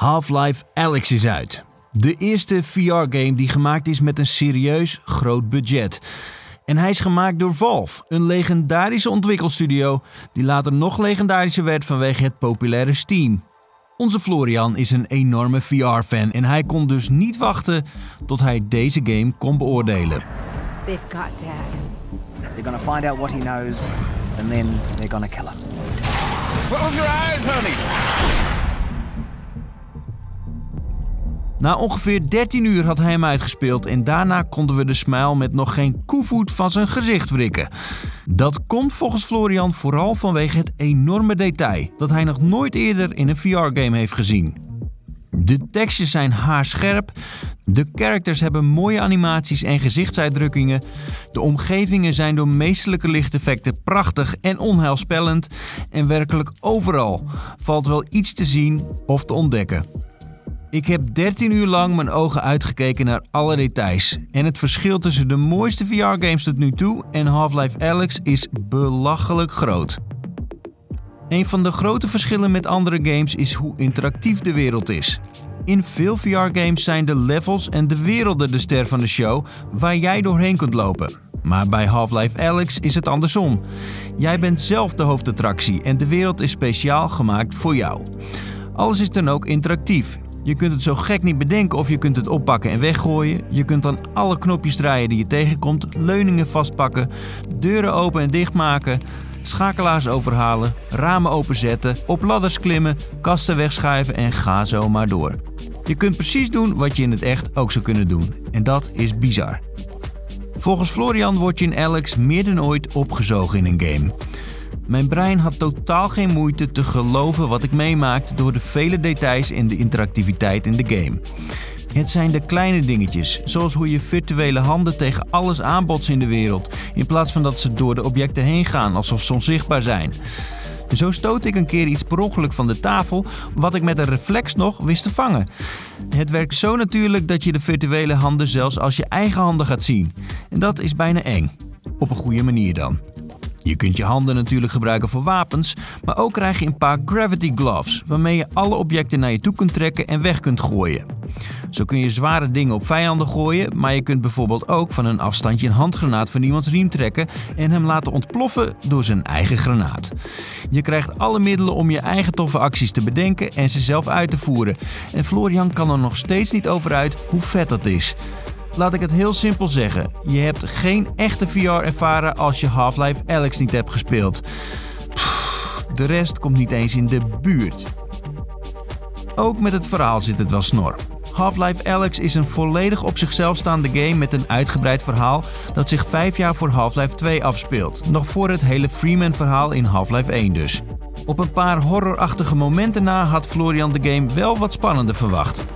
Half-Life Alyx is uit. De eerste VR-game die gemaakt is met een serieus groot budget. En hij is gemaakt door Valve, een legendarische ontwikkelstudio die later nog legendarischer werd vanwege het populaire Steam. Onze Florian is een enorme VR-fan en hij kon dus niet wachten tot hij deze game kon beoordelen. They've got Dad. They're gonna find out what he knows, and then they're gonna kill him. Close your eyes, honey! Na ongeveer 13 uur had hij hem uitgespeeld en daarna konden we de smile met nog geen koevoet van zijn gezicht wrikken. Dat komt volgens Florian vooral vanwege het enorme detail dat hij nog nooit eerder in een VR-game heeft gezien. De tekstjes zijn haarscherp, de characters hebben mooie animaties en gezichtsuitdrukkingen, de omgevingen zijn door meesterlijke lichteffecten prachtig en onheilspellend en werkelijk overal valt wel iets te zien of te ontdekken. Ik heb 13 uur lang mijn ogen uitgekeken naar alle details. En het verschil tussen de mooiste VR-games tot nu toe en Half-Life Alyx is belachelijk groot. Een van de grote verschillen met andere games is hoe interactief de wereld is. In veel VR-games zijn de levels en de werelden de ster van de show waar jij doorheen kunt lopen. Maar bij Half-Life Alyx is het andersom. Jij bent zelf de hoofdattractie en de wereld is speciaal gemaakt voor jou. Alles is dan ook interactief. Je kunt het zo gek niet bedenken of je kunt het oppakken en weggooien. Je kunt dan alle knopjes draaien die je tegenkomt, leuningen vastpakken, deuren open en dicht maken, schakelaars overhalen, ramen openzetten, op ladders klimmen, kasten wegschuiven en ga zo maar door. Je kunt precies doen wat je in het echt ook zou kunnen doen. En dat is bizar. Volgens Florian word je in Alyx meer dan ooit opgezogen in een game. Mijn brein had totaal geen moeite te geloven wat ik meemaakte door de vele details en de interactiviteit in de game. Het zijn de kleine dingetjes, zoals hoe je virtuele handen tegen alles aanbotsen in de wereld, in plaats van dat ze door de objecten heen gaan alsof ze onzichtbaar zijn. Zo stoot ik een keer iets per ongeluk van de tafel, wat ik met een reflex nog wist te vangen. Het werkt zo natuurlijk dat je de virtuele handen zelfs als je eigen handen gaat zien. En dat is bijna eng. Op een goede manier dan. Je kunt je handen natuurlijk gebruiken voor wapens, maar ook krijg je een paar gravity gloves, waarmee je alle objecten naar je toe kunt trekken en weg kunt gooien. Zo kun je zware dingen op vijanden gooien, maar je kunt bijvoorbeeld ook van een afstandje een handgranaat van iemands riem trekken en hem laten ontploffen door zijn eigen granaat. Je krijgt alle middelen om je eigen toffe acties te bedenken en ze zelf uit te voeren. En Florian kan er nog steeds niet over uit hoe vet dat is. Laat ik het heel simpel zeggen, je hebt geen echte VR ervaren als je Half-Life Alyx niet hebt gespeeld. De rest komt niet eens in de buurt. Ook met het verhaal zit het wel snor. Half-Life Alyx is een volledig op zichzelf staande game met een uitgebreid verhaal dat zich 5 jaar voor Half-Life 2 afspeelt. Nog voor het hele Freeman-verhaal in Half-Life 1 dus. Op een paar horrorachtige momenten na had Florian de game wel wat spannender verwacht.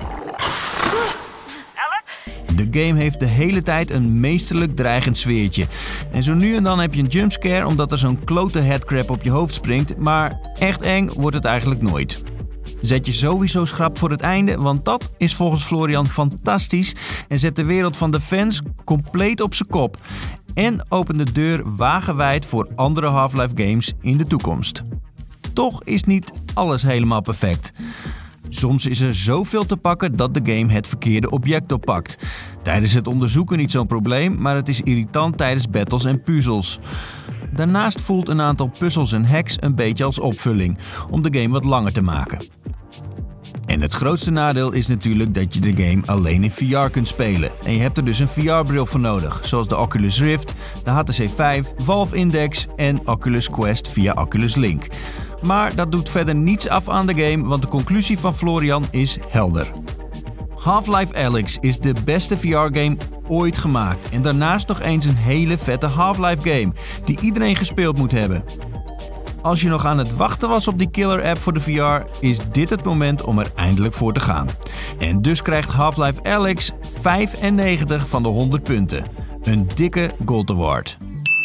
De game heeft de hele tijd een meesterlijk dreigend sfeertje. En zo nu en dan heb je een jumpscare omdat er zo'n klote headcrab op je hoofd springt, maar echt eng wordt het eigenlijk nooit. Zet je sowieso schrap voor het einde, want dat is volgens Florian fantastisch en zet de wereld van de fans compleet op zijn kop. En opent de deur wagenwijd voor andere Half-Life games in de toekomst. Toch is niet alles helemaal perfect. Soms is er zoveel te pakken dat de game het verkeerde object oppakt. Tijdens het onderzoeken niet zo'n probleem, maar het is irritant tijdens battles en puzzels. Daarnaast voelt een aantal puzzels en hacks een beetje als opvulling, om de game wat langer te maken. En het grootste nadeel is natuurlijk dat je de game alleen in VR kunt spelen. En je hebt er dus een VR-bril voor nodig, zoals de Oculus Rift, de HTC Vive, Valve Index en Oculus Quest via Oculus Link. Maar dat doet verder niets af aan de game, want de conclusie van Florian is helder. Half-Life Alyx is de beste VR-game ooit gemaakt en daarnaast nog eens een hele vette Half-Life game die iedereen gespeeld moet hebben. Als je nog aan het wachten was op die killer app voor de VR, is dit het moment om er eindelijk voor te gaan. En dus krijgt Half-Life Alyx 95 van de 100 punten. Een dikke Gold Award.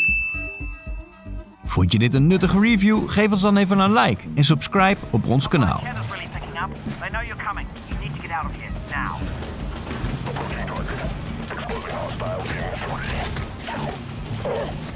Vond je dit een nuttige review? Geef ons dan even een like en subscribe op ons kanaal. Explosive hostile.